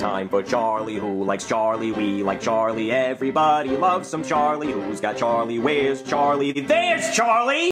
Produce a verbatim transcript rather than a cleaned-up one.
time for Charlley. Who likes Charlley? We like Charlley. Everybody loves some Charlley. Who's got Charlley? Where's Charlley? There's Charlley!